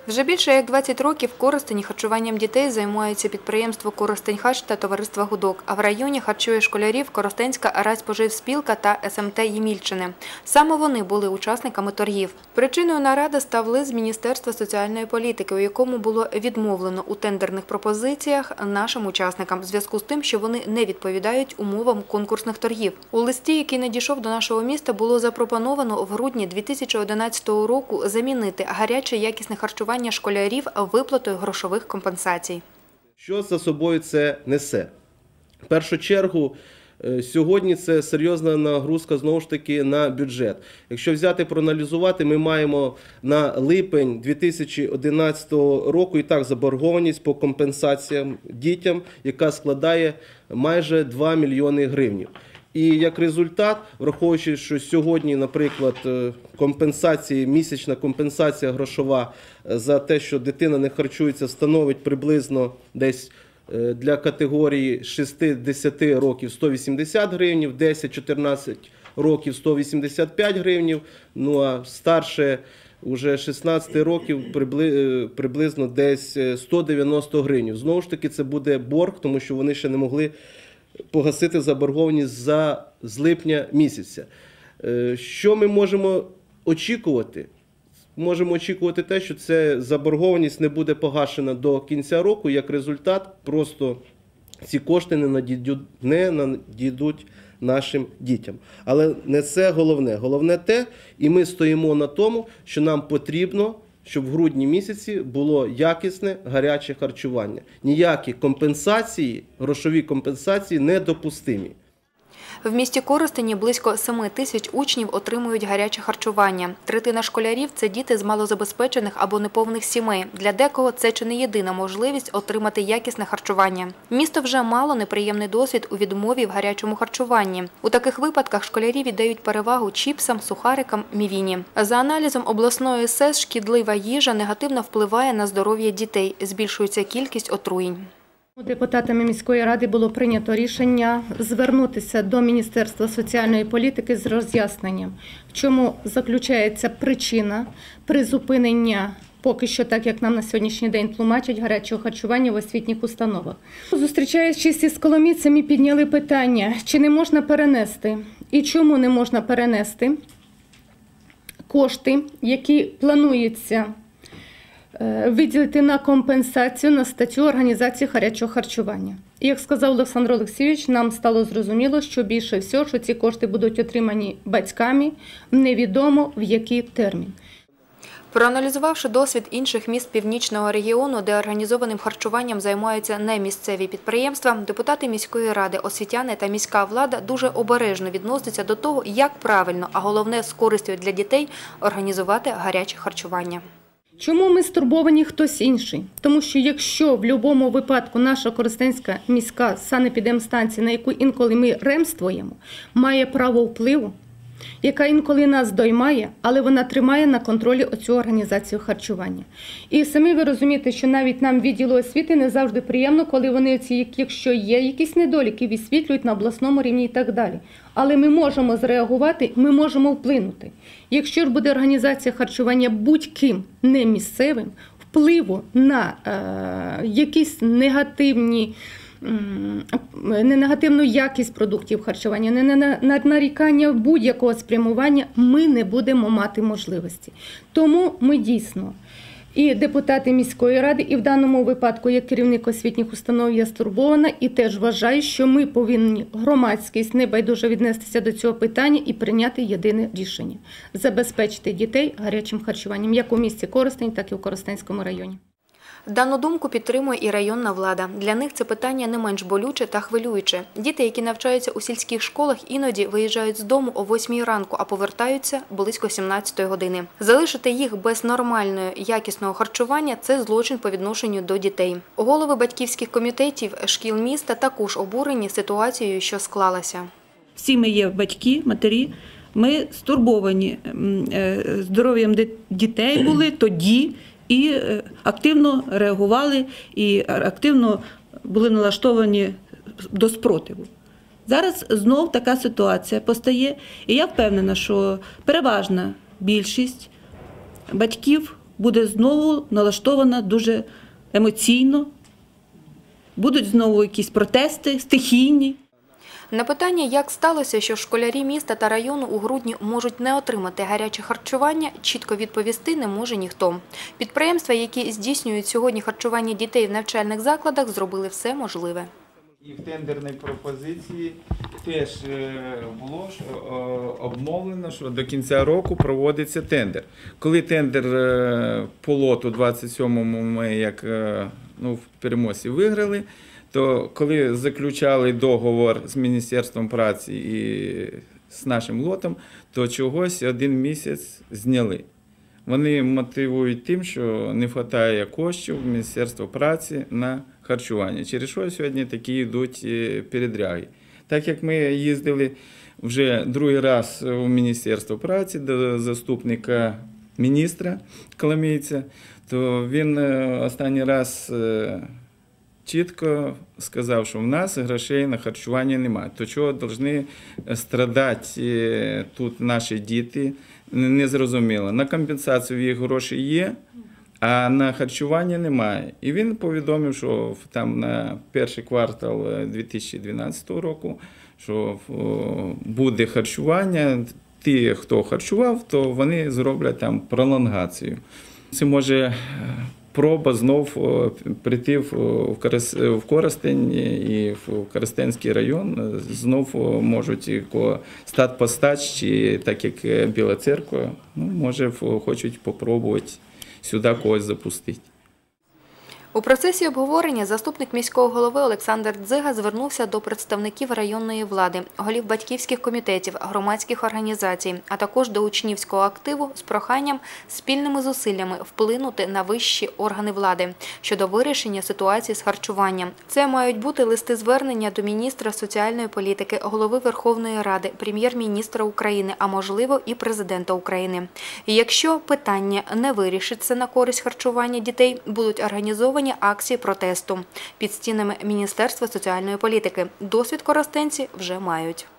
Вже більше як 20 років в Коростені харчуванням дітей займаються підприємство «Коростеньхач» та товариство «Гудок», а в районі харчує школярів Коростенська райспоживспілка та СМТ Ємільчини. Саме вони були учасниками торгів. Причиною наради став лист з Міністерства соціальної політики, у якому було відмовлено у тендерних пропозиціях нашим учасникам в зв'язку з тим, що вони не відповідають умовам конкурсних торгів. У листі, який надійшов до нашого міста, було запропоновано в грудні 2011 року замінити гаряче якісне харчування школярів виплатою грошових компенсацій. Що за собою це несе? В першу чергу, сьогодні це серйозна нагрузка, знову ж таки, на бюджет. Якщо взяти, проаналізувати, ми маємо на липень 2011 року і так заборгованість по компенсаціям дітям, яка складає майже 2 мільйони гривень. І як результат, враховуючи, що сьогодні, наприклад, місячна компенсація грошова за те, що дитина не харчується, становить приблизно десь для категорії 6-10 років 180 гривень, 10-14 років 185 гривень, ну а старше вже 16 років приблизно десь 190 гривень. Знову ж таки, це буде борг, тому що вони ще не могли погасити заборгованість з липня місяця. Що ми можемо очікувати? Можемо очікувати те, що ця заборгованість не буде погашена до кінця року, як результат просто ці кошти не надійдуть нашим дітям. Але не це головне. Головне те, і ми стоїмо на тому, що нам потрібно, щоб в грудні місяці було якісне гаряче харчування. Ніякі компенсації, грошові компенсації недопустимі. В місті Коростені близько 7 тисяч учнів отримують гаряче харчування. Третина школярів – це діти з малозабезпечених або неповних сімей. Для декого це чи не єдина можливість отримати якісне харчування. Місто вже мало неприємний досвід у відмові в гарячому харчуванні. У таких випадках школярі віддають перевагу чіпсам, сухарикам, мівіні. За аналізом обласної СЕС шкідлива їжа негативно впливає на здоров'я дітей. Збільшується кількість отруєнь. Депутатами міської ради було прийнято рішення звернутися до Міністерства соціальної політики з роз'ясненням, в чому заключається причина призупинення, поки що так, як нам на сьогоднішній день тлумачать, гарячого харчування в освітніх установах. Зустрічаючись із коломійцями, підняли питання, чи не можна перенести і чому не можна перенести кошти, які планується виділити на компенсацію на статтю організації гарячого харчування. І, як сказав Олександр Олексійович, нам стало зрозуміло, що більше всього, що ці кошти будуть отримані батьками, невідомо в який термін. Проаналізувавши досвід інших міст Північного регіону, де організованим харчуванням займаються не місцеві підприємства, депутати міської ради, освітяни та міська влада дуже обережно відносяться до того, як правильно, а головне з користю для дітей, організувати гаряче харчування. Чому ми стурбовані хтось інший? Тому що якщо в будь-якому випадку наша Коростенська міська санепідемстанція, на яку інколи ми ремствуємо, має право впливу, яка інколи нас доймає, але вона тримає на контролі оцю організацію харчування. І самі ви розумієте, що навіть нам відділу освіти не завжди приємно, коли вони, якщо є якісь недоліки, висвітлюють на обласному рівні і так далі. Але ми можемо зреагувати, ми можемо вплинути. Якщо ж буде організація харчування будь-ким не місцевим, впливу на якісь негативну якість продуктів харчування, на нарікання будь-якого спрямування ми не будемо мати можливості. Тому ми дійсно, і депутати міської ради, і в даному випадку, як керівник освітніх установ, я стурбована і теж вважаю, що ми повинні, громадськість, небайдуже віднестися до цього питання і прийняти єдине рішення – забезпечити дітей гарячим харчуванням, як у місті Коростень, так і в Коростенському районі. Дану думку підтримує і районна влада. Для них це питання не менш болюче та хвилююче. Діти, які навчаються у сільських школах, іноді виїжджають з дому о 8 ранку, а повертаються близько 17 години. Залишити їх без нормального, якісного харчування – це злочин по відношенню до дітей. Голови батьківських комітетів шкіл міста також обурені ситуацією, що склалася. Всі ми є батьки, матері, ми стурбовані здоров'ям дітей були тоді, і активно реагували, і активно були налаштовані до спротиву. Зараз знов така ситуація постає, і я впевнена, що переважна більшість батьків буде знову налаштована дуже емоційно, будуть знову якісь протести стихійні. На питання, як сталося, що школярі міста та району у грудні можуть не отримати гаряче харчування, чітко відповісти не може ніхто. Підприємства, які здійснюють сьогодні харчування дітей в навчальних закладах, зробили все можливе. І в тендерній пропозиції теж було обмовлено, що до кінця року проводиться тендер. Коли тендер по лоту 27-му ми як в переможці виграли, то коли заключали договор з Міністерством праці і з нашим лотом, то чогось 1 місяць зняли. Вони мотивують тим, що не вистачає коштів Міністерства праці на харчування. Через що сьогодні такі йдуть передряги. Так як ми їздили вже другий раз у Міністерство праці до заступника міністра Коломійця, то він останній раз чітко сказав, що в нас грошей на харчування немає. То чого повинні страдати тут наші діти, незрозуміло. На компенсацію їх гроші є, а на харчування немає. І він повідомив, що там на перший квартал 2012 року, що буде харчування. Ті, хто харчував, то вони зроблять там пролонгацію. Це може проба знов прийти в Коростень і в Коростенський район. Знов можуть стати постач, чи так як Біла Церква, може хочуть спробувати сюди когось запустити. У процесі обговорення заступник міського голови Олександр Дзига звернувся до представників районної влади, голів батьківських комітетів, громадських організацій, а також до учнівського активу з проханням спільними зусиллями вплинути на вищі органи влади щодо вирішення ситуації з харчуванням. Це мають бути листи-звернення до міністра соціальної політики, голови Верховної Ради, прем'єр-міністра України, а можливо і президента України. І якщо питання не вирішиться на користь харчування дітей, будуть організовані акції протесту під стінами Міністерства соціальної політики. Досвід коростенці вже мають.